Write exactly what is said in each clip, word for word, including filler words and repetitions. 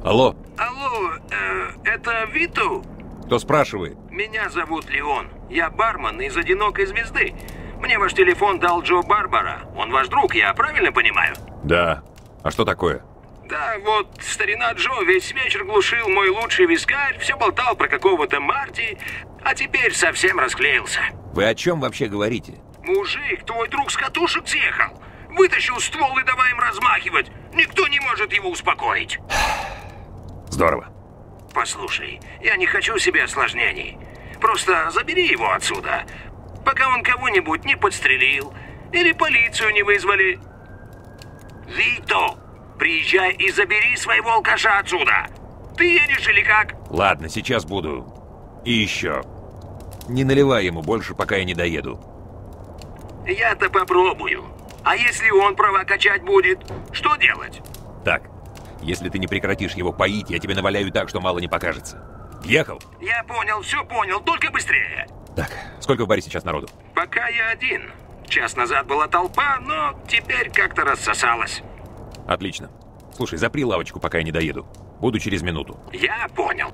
Алло. Алло, э, это Виту? Кто спрашивает? Меня зовут Леон. Я бармен из «Одинокой звезды». Мне ваш телефон дал Джо Барбара. Он ваш друг, я правильно понимаю? Да. А что такое? Да, вот старина Джо весь вечер глушил мой лучший вискарь, все болтал про какого-то Марти, а теперь совсем расклеился. Вы о чем вообще говорите? Мужик, твой друг с катушек съехал. Вытащил ствол и давай им размахивать. Никто не может его успокоить. Здорово. Послушай, я не хочу себе осложнений. Просто забери его отсюда, пока он кого-нибудь не подстрелил или полицию не вызвали. Вито, приезжай и забери своего алкаша отсюда. Ты едешь или как? Ладно, сейчас буду. И еще. Не наливай ему больше, пока я не доеду. Я-то попробую. А если он права качать будет, что делать? Так, если ты не прекратишь его поить, я тебе наваляю так, что мало не покажется. Ехал? Я понял, все понял, только быстрее. Так, сколько в баре сейчас народу? Пока я один. Час назад была толпа, но теперь как-то рассосалась. Отлично. Слушай, запри лавочку, пока я не доеду. Буду через минуту. Я понял.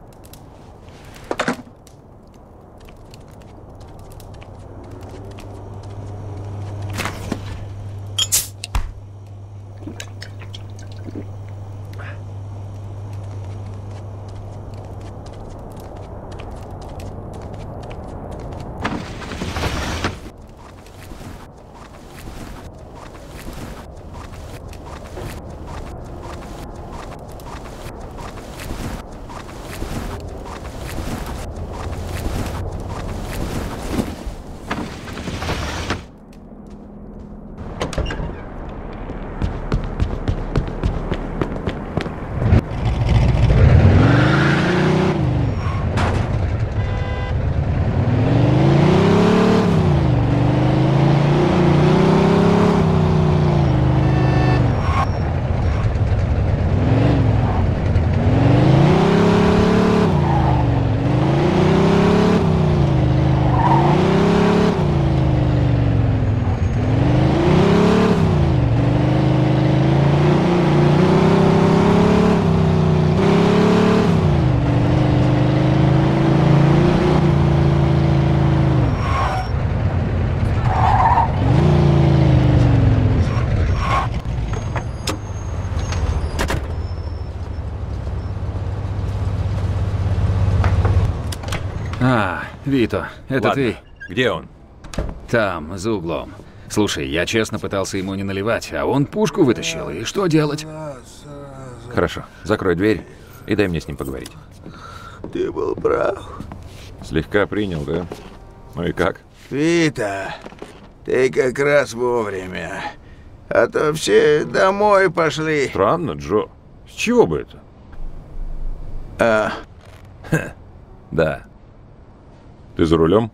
А, Вито, это Ладно. ты? Где он? Там, за углом. Слушай, я честно пытался ему не наливать, а он пушку вытащил, и что делать? Хорошо, закрой дверь и дай мне с ним поговорить. Ты был прав. Слегка принял, да? Ну и как? Вита, ты как раз вовремя. А то все домой пошли. Странно, Джо. С чего бы это? А, Ха, да. Ты за рулем?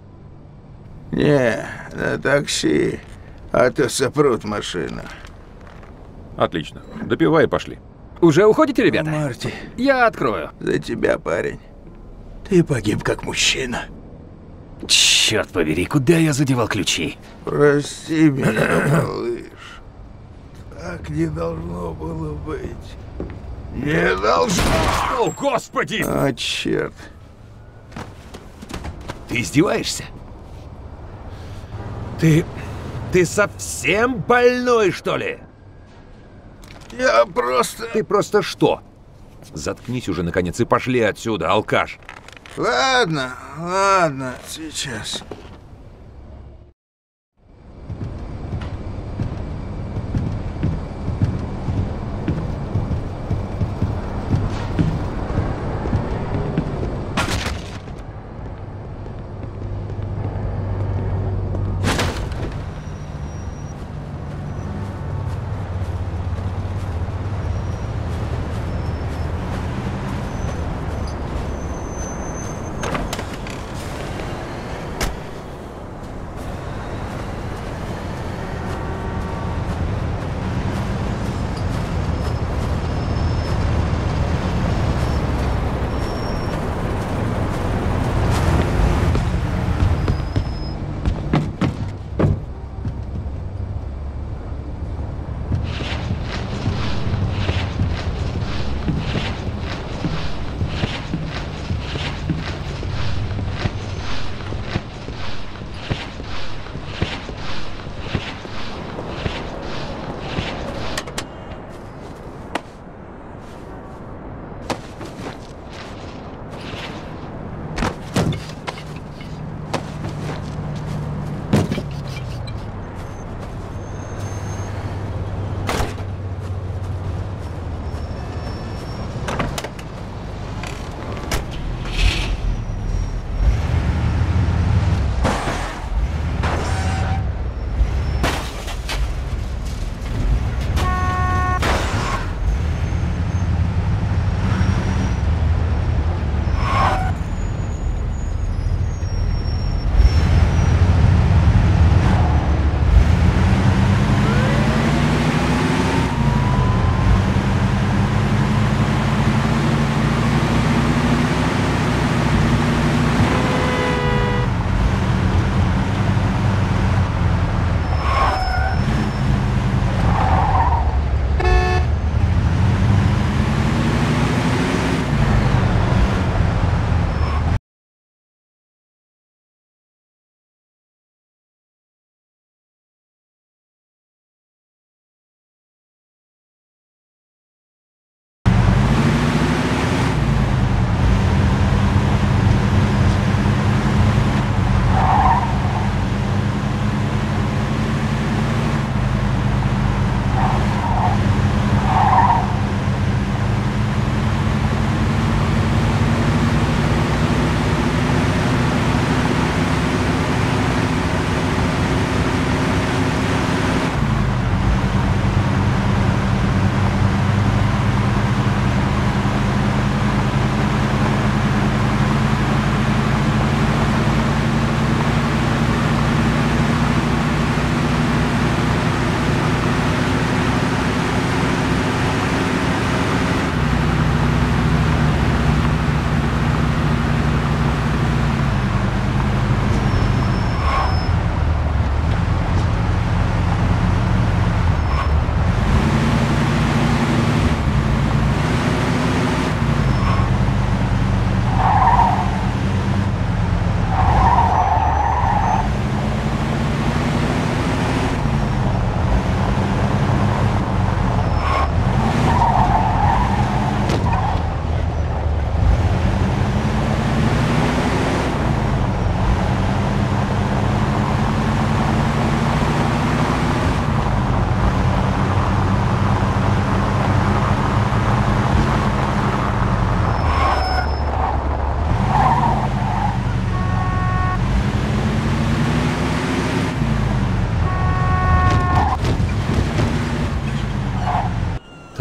не, на такси. А то сопрут машину. Отлично. Допивай и пошли. Уже уходите, ребята? Марти, Я открою. за тебя, парень. Ты погиб как мужчина. Черт побери, куда я задевал ключи? Прости меня, малыш. Так не должно было быть. Не должно. О, Господи! А, черт. Ты издеваешься? Ты... Ты совсем больной, что ли? Я просто... Ты просто что? Заткнись уже, наконец, и пошли отсюда, алкаш. Ладно, ладно, сейчас.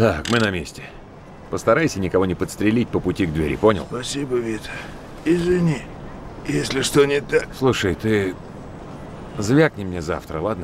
Так, мы на месте. Постарайся никого не подстрелить по пути к двери, понял? Спасибо, Вита. Извини, если что не так. Слушай, ты звякни мне завтра, ладно?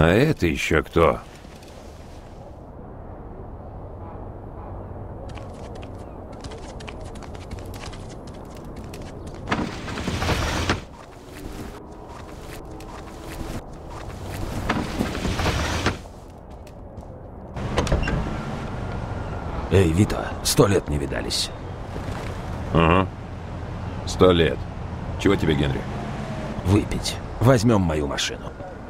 А это еще кто? Эй, Вита, сто лет не видались. Ага. Сто лет. Чего тебе, Генри? Выпить. Возьмем мою машину.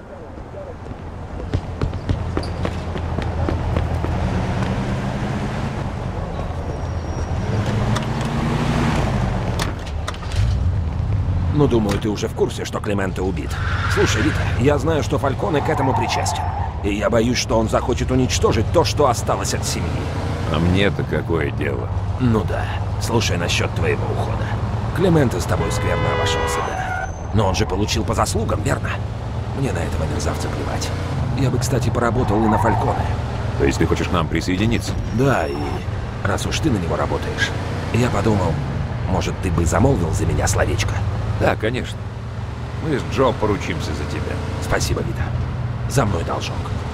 Ну, думаю, ты уже в курсе, что Клементе убит. Слушай, Вита, я знаю, что Фальконе к этому причастен. И я боюсь, что он захочет уничтожить то, что осталось от семьи. А мне-то какое дело? Ну да. Слушай, насчет твоего ухода. Клементе с тобой скверно обошелся, да. Но он же получил по заслугам, верно? Мне на этого мерзавца плевать. Я бы, кстати, поработал и на Фальконе. То есть ты хочешь к нам присоединиться? Да, и раз уж ты на него работаешь, я подумал, может, ты бы замолвил за меня словечко? Да, конечно. Мы с Джо поручимся за тебя. Спасибо, Вита. За мной должок.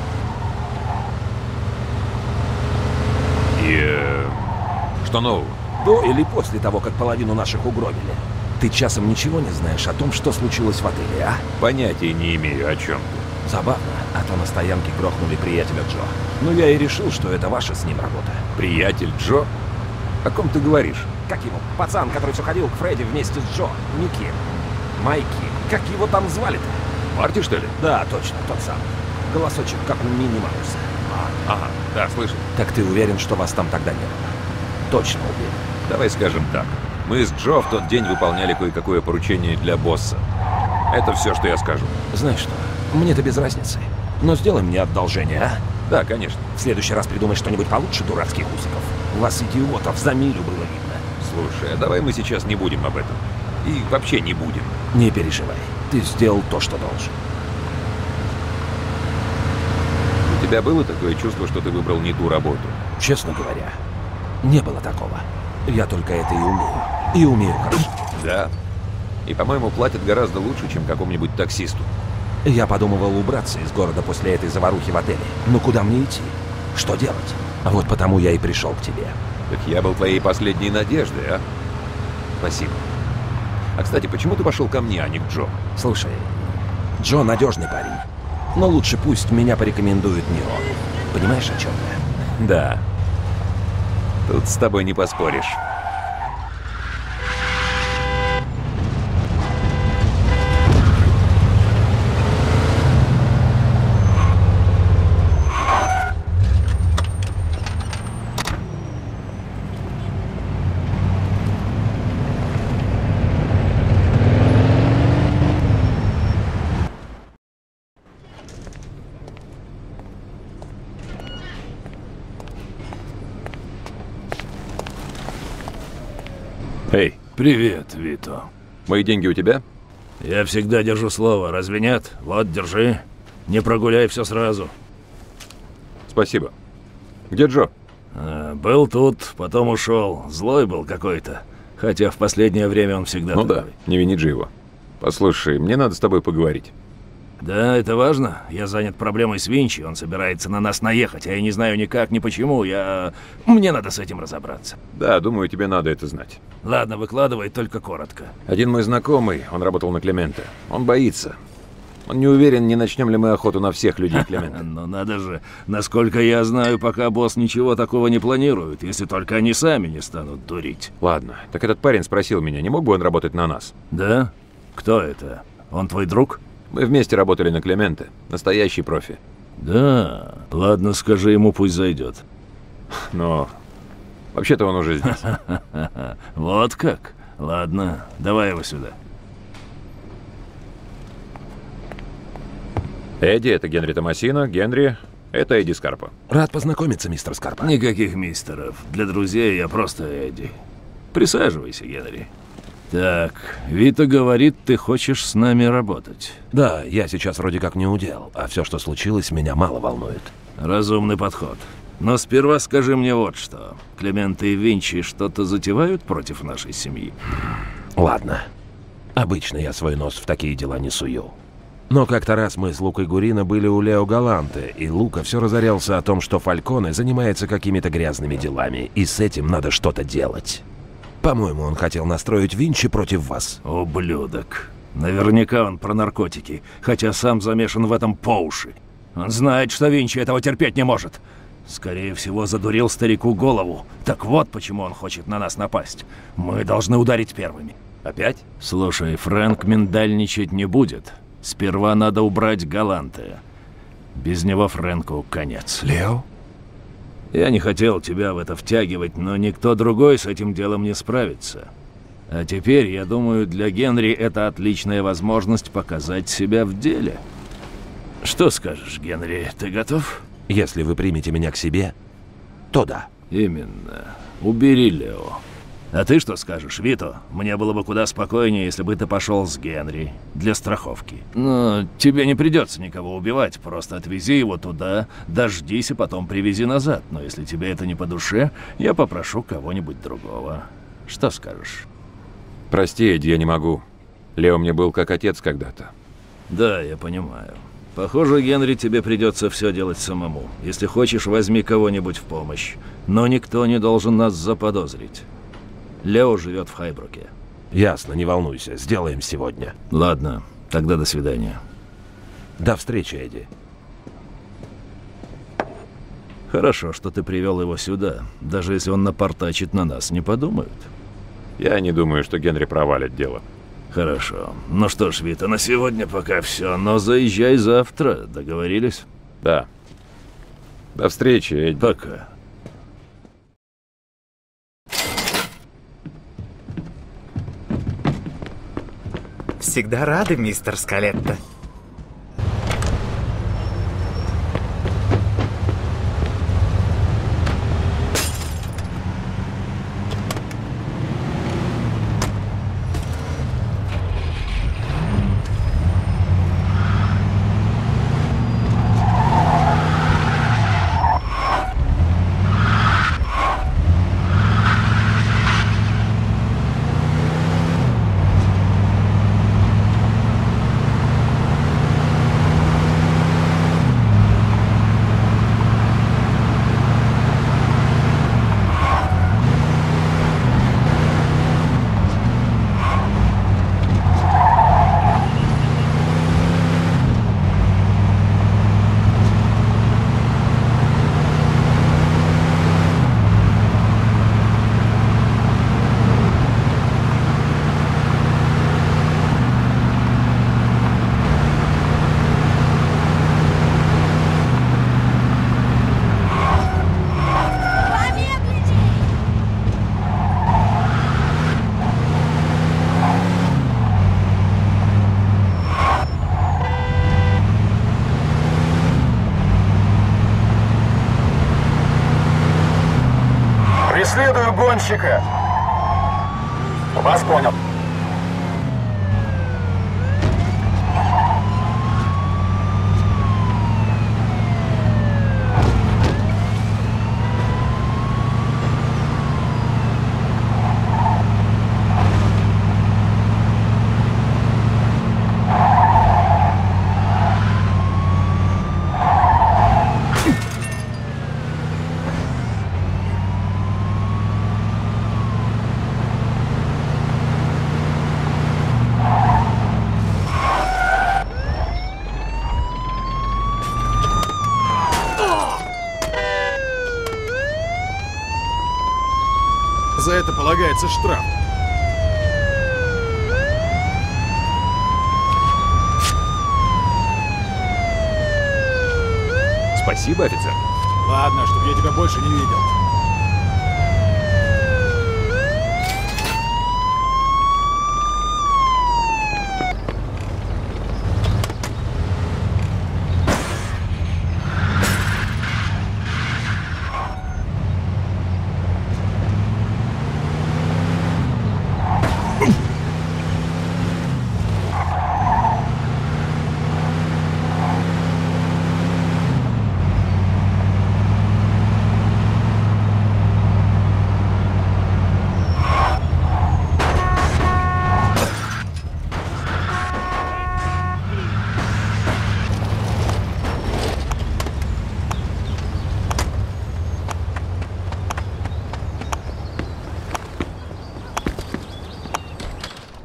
И... Э, что нового? До или после того, как половину наших угробили? Ты часом ничего не знаешь о том, что случилось в отеле, а? Понятия не имею, о чем ты. Забавно, а то на стоянке грохнули приятеля Джо. Но я и решил, что это ваша с ним работа. Приятель Джо? О ком ты говоришь? Как его? Пацан, который все ходил к Фредди вместе с Джо. Ники. Майки. Как его там звали-то? Марти, что ли? Да, точно, тот самый. Голосочек, как у Мини Мауса. Ага, да, слышал. Так ты уверен, что вас там тогда не было? Точно уверен. Давай скажем так. Мы с Джо в тот день выполняли кое-какое поручение для босса. Это все, что я скажу. Знаешь что, мне-то без разницы. Но сделай мне одолжение, а? Да, конечно. В следующий раз придумай что-нибудь получше дурацких усиков. У вас, идиотов, за милю было видно. Слушай, а давай мы сейчас не будем об этом. И вообще не будем. Не переживай. Ты сделал то, что должен. У тебя было такое чувство, что ты выбрал не ту работу? Честно говоря, не было такого. Я только это и умею. И умею хорошо. Да. И, по-моему, платят гораздо лучше, чем какому-нибудь таксисту. Я подумывал убраться из города после этой заварухи в отеле. Но куда мне идти? Что делать? А вот потому я и пришел к тебе. Так я был твоей последней надеждой, а? Спасибо. А, кстати, почему ты пошел ко мне, а не к Джо? Слушай, Джо надежный парень. Но лучше пусть меня порекомендует не он. Понимаешь, о чем я? Да. Тут с тобой не поспоришь. Эй, Привет, Вито. мои деньги у тебя? Я всегда держу слово, разве нет? Вот, держи. Не прогуляй все сразу. Спасибо. Где Джо? А, был тут, потом ушел. Злой был какой-то. Хотя в последнее время он всегда Ну такой. да, не вини же его. Послушай, мне надо с тобой поговорить. Да, это важно. Я занят проблемой с Винчи. Он собирается на нас наехать, а я не знаю никак, ни почему. Я... Мне надо с этим разобраться. Да, думаю, тебе надо это знать. Ладно, выкладывай, только коротко. Один мой знакомый, он работал на Клементе. Он боится. Он не уверен, не начнем ли мы охоту на всех людей Клемента. Ну надо же, насколько я знаю, пока босс ничего такого не планирует, если только они сами не станут дурить. Ладно, так этот парень спросил меня, не мог бы он работать на нас? Да? Кто это? Он твой друг? Мы вместе работали на Клементе. Настоящий профи. Да. Ладно, скажи ему, пусть зайдет. Но вообще-то он уже здесь. Вот как? Ладно, давай его сюда. Эдди, это Генри Томасино. Генри, это Эдди Скарпа. Рад познакомиться, мистер Скарпа. Никаких мистеров. Для друзей я просто Эдди. Присаживайся, Генри. Так, Вита говорит, ты хочешь с нами работать. Да, я сейчас вроде как не удел, а все, что случилось, меня мало волнует. Разумный подход. Но сперва скажи мне вот что. Клементе и Винчи что-то затевают против нашей семьи? Ладно. Обычно я свой нос в такие дела не сую. Но как-то раз мы с Лукой Гурино были у Лео Галанте, и Лука все разорялся о том, что Фальконе занимается какими-то грязными делами, и с этим надо что-то делать. По-моему, он хотел настроить Винчи против вас. Ублюдок. Наверняка он про наркотики, хотя сам замешан в этом по уши. Он знает, что Винчи этого терпеть не может. Скорее всего, задурил старику голову. Так вот, почему он хочет на нас напасть. Мы должны ударить первыми. Опять? Слушай, Фрэнк миндальничать не будет. Сперва надо убрать Галанте. Без него Фрэнку конец. Лео? Я не хотел тебя в это втягивать, но никто другой с этим делом не справится. А теперь, я думаю, для Генри это отличная возможность показать себя в деле. Что скажешь, Генри, ты готов? Если вы примете меня к себе, то да. Именно. Убери Лео. А ты что скажешь, Вито? Мне было бы куда спокойнее, если бы ты пошел с Генри. Для страховки. Но тебе не придется никого убивать. Просто отвези его туда, дождись и потом привези назад. Но если тебе это не по душе, я попрошу кого-нибудь другого. Что скажешь? Прости, Эдди, я не могу. Лео мне был как отец когда-то. Да, я понимаю. Похоже, Генри, тебе придется все делать самому. Если хочешь, возьми кого-нибудь в помощь. Но никто не должен нас заподозрить. Лео живет в Хайбруке. Ясно, не волнуйся, сделаем сегодня. Ладно, тогда до свидания. До встречи, Эдди. Хорошо, что ты привел его сюда. Даже если он напортачит на нас, не подумают. Я не думаю, что Генри провалит дело. Хорошо. Ну что ж, Вита, на сегодня пока все. Но заезжай завтра. Договорились? Да. До встречи, Эдди. Пока. Всегда рады, мистер Скалетто. Преследую гонщика. Вас понял. За это полагается штраф. Спасибо, офицер. Ладно, чтобы я тебя больше не видел.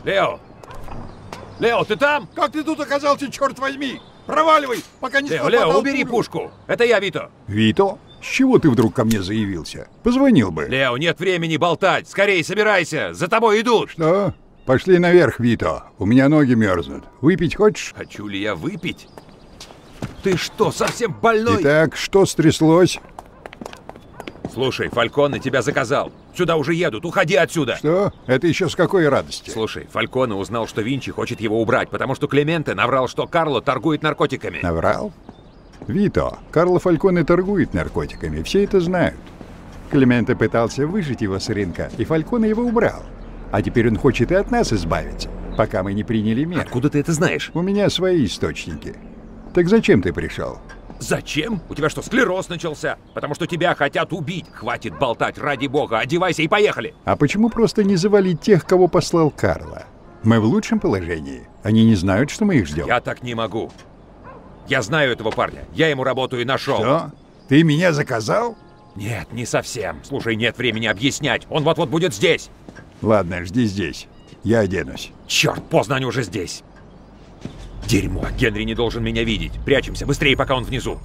Лео! Лео, ты там? Как ты тут оказался, черт возьми? Проваливай, пока не Лео, Лео, убери пушку! Это я, Вито! Вито? С чего ты вдруг ко мне заявился? Позвонил бы. Лео, нет времени болтать! Скорее собирайся! За тобой идут! Что? Пошли наверх, Вито. У меня ноги мерзнут. Выпить хочешь? Хочу ли я выпить? Ты что, совсем больной? Итак, что стряслось? Слушай, Фальконе тебя заказал. Сюда уже едут, уходи отсюда. Что? Это еще с какой радости? Слушай, Фальконе узнал, что Винчи хочет его убрать, потому что Клементе наврал, что Карло торгует наркотиками. Наврал? Вито, Карло Фальконе торгует наркотиками, все это знают. Клементе пытался выжить его с рынка, и Фальконе его убрал. А теперь он хочет и от нас избавиться, пока мы не приняли меры. Откуда ты это знаешь? У меня свои источники. Так зачем ты пришел? Зачем? У тебя что, склероз начался? Потому что тебя хотят убить. Хватит болтать, ради бога. Одевайся и поехали. А почему просто не завалить тех, кого послал Карло? Мы в лучшем положении. Они не знают, что мы их ждем. Я так не могу. Я знаю этого парня. Я ему работу и нашел. Что? Ты меня заказал? Нет, не совсем. Слушай, нет времени объяснять. Он вот-вот будет здесь. Ладно, жди здесь. Я оденусь. Черт, поздно, они уже здесь. Дерьмо, Генри не должен меня видеть. Прячемся, быстрее, пока он внизу.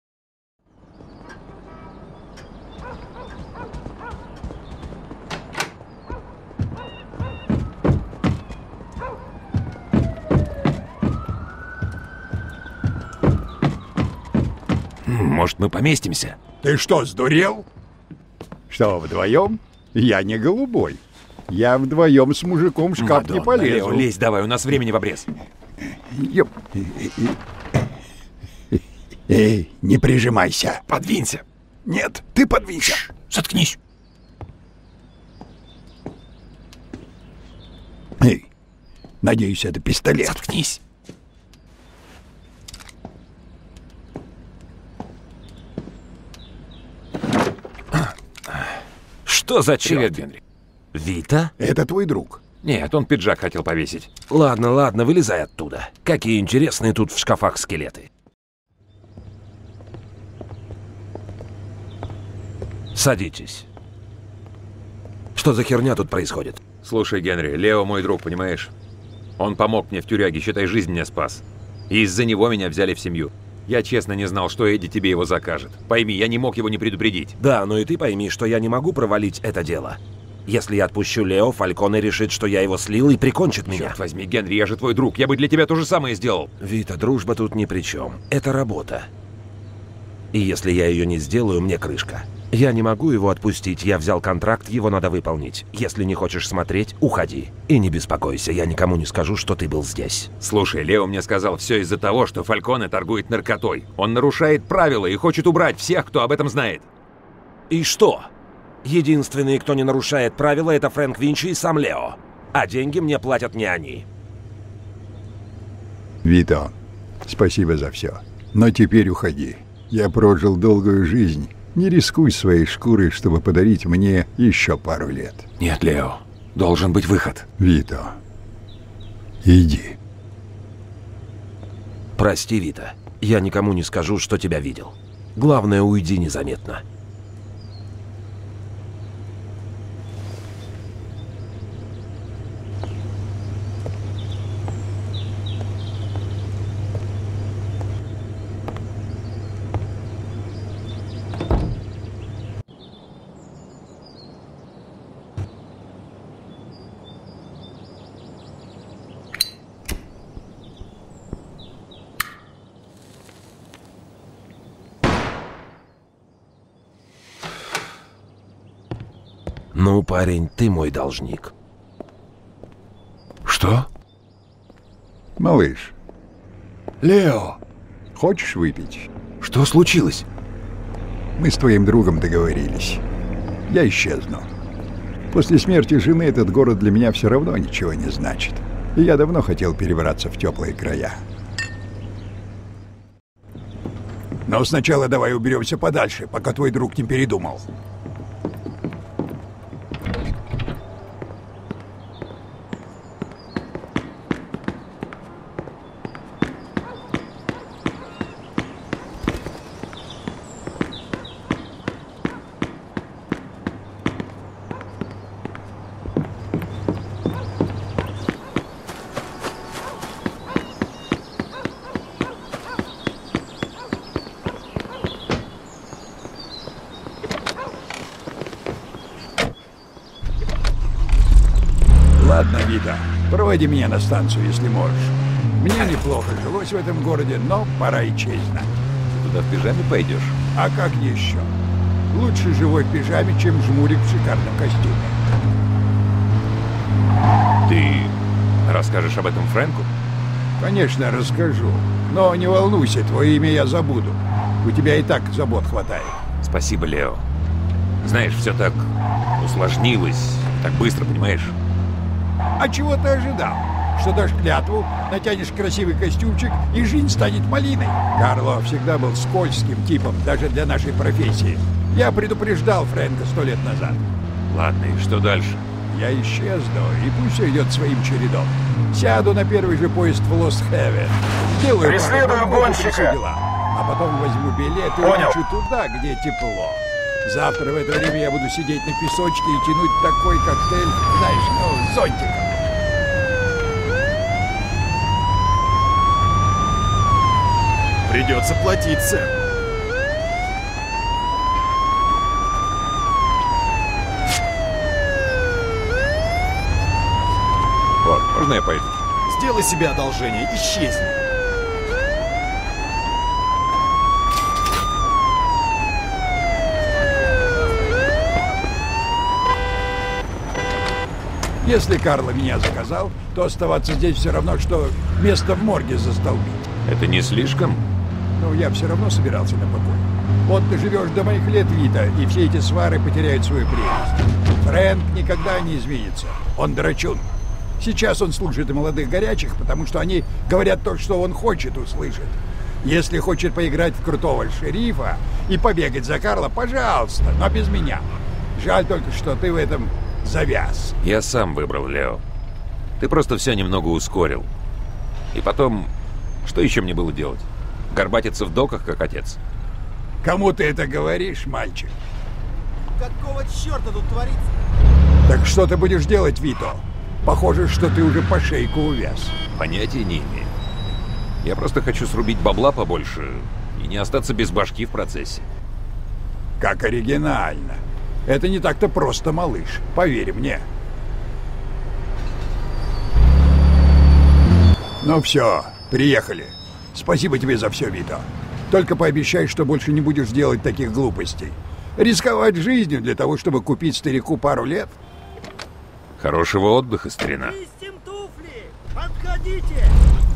Может, мы поместимся? Ты что, сдурел? Что, вдвоем? Я не голубой. Я вдвоем с мужиком в шкаф Мадонна, не полезу. Лео, лезь давай, у нас времени в обрез. Ёп. Эй, не прижимайся. Подвинься. Нет, ты подвинься. Заткнись. Эй, надеюсь, это пистолет. Заткнись. Что за черт? Привет, Генри. Вита? Это твой друг. Нет, он пиджак хотел повесить. Ладно, ладно, вылезай оттуда. Какие интересные тут в шкафах скелеты. Садитесь. Что за херня тут происходит? Слушай, Генри, Лео мой друг, понимаешь? Он помог мне в тюряге, считай, жизнь мне спас. И из-за него меня взяли в семью. Я честно не знал, что Эдди тебе его закажет. Пойми, я не мог его не предупредить. Да, но и ты пойми, что я не могу провалить это дело. Если я отпущу Лео, Фальконе решит, что я его слил и прикончит меня. Черт возьми, Генри, я же твой друг. Я бы для тебя то же самое сделал. Вита, дружба тут ни при чем. Это работа. И если я ее не сделаю, мне крышка. Я не могу его отпустить, я взял контракт, его надо выполнить. Если не хочешь смотреть, уходи. И не беспокойся, я никому не скажу, что ты был здесь. Слушай, Лео мне сказал все из-за того, что Фальконе торгует наркотой. Он нарушает правила и хочет убрать всех, кто об этом знает. И что? Единственный, кто не нарушает правила, это Фрэнк Винчи и сам Лео. А деньги мне платят не они. Вито, спасибо за все. Но теперь уходи. Я прожил долгую жизнь. Не рискуй своей шкурой, чтобы подарить мне еще пару лет. Нет, Лео, должен быть выход. Вито, иди. Прости, Вита. Я никому не скажу, что тебя видел. Главное, уйди незаметно. Ну, парень, ты мой должник. Что? Малыш. Лео! Хочешь выпить? Что случилось? Мы с твоим другом договорились. Я исчезну. После смерти жены этот город для меня все равно ничего не значит. И я давно хотел перебраться в теплые края. Но сначала давай уберемся подальше, пока твой друг не передумал. Вита, проводи меня на станцию, если можешь. Мне неплохо жилось в этом городе, но пора и честь знать. Туда в пижаме пойдешь? А как еще? Лучше живой в пижаме, чем жмурик в шикарном костюме. Ты расскажешь об этом Фрэнку? Конечно, расскажу. Но не волнуйся, твое имя я забуду. У тебя и так забот хватает. Спасибо, Лео. Знаешь, все так усложнилось, так быстро, понимаешь? А чего ты ожидал? Что дашь клятву, натянешь красивый костюмчик, и жизнь станет малиной? Карло всегда был скользким типом, даже для нашей профессии. Я предупреждал Фрэнка сто лет назад. Ладно, и что дальше? Я исчезну, и пусть все идет своим чередом. Сяду на первый же поезд в Лост-Хевен. Сделаю Преследую гонщика! Дела, а потом возьму билет и Понял. улечу туда, где тепло. Завтра в это время я буду сидеть на песочке и тянуть такой коктейль, знаешь, ну, с зонтиком. Придется платить, сэр. Вот, можно я пойду? Сделай себе одолжение, исчезни. Если Карло меня заказал, то оставаться здесь все равно, что место в морге застолбить. Это не слишком? Но я все равно собирался на покой. Вот ты живешь до моих лет, Вита, и все эти свары потеряют свою прелесть. Фрэнк никогда не изменится. Он драчун. Сейчас он слушает и молодых горячих, потому что они говорят то, что он хочет услышать. Если хочет поиграть в крутого шерифа и побегать за Карло, пожалуйста, но без меня. Жаль только, что ты в этом завяз. Я сам выбрал, Лео. Ты просто все немного ускорил. И потом, что еще мне было делать? Горбатиться в доках, как отец? Кому ты это говоришь, мальчик? Какого черта тут творится? Так что ты будешь делать, Вито? Похоже, что ты уже по шейку увяз. Понятия не имею. Я просто хочу срубить бабла побольше и не остаться без башки в процессе. Как оригинально. Это не так-то просто, малыш. Поверь мне. Ну все, приехали. Спасибо тебе за все, Вито. Только пообещай, что больше не будешь делать таких глупостей. Рисковать жизнью для того, чтобы купить старику пару лет? Хорошего отдыха, старина. Чистим туфли! Подходите!